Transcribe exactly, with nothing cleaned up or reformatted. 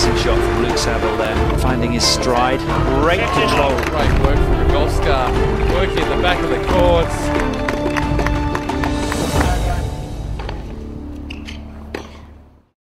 Decent shot from Luke Saville there, finding his stride. Great control. Great work from the golf star, working at the back of the courts.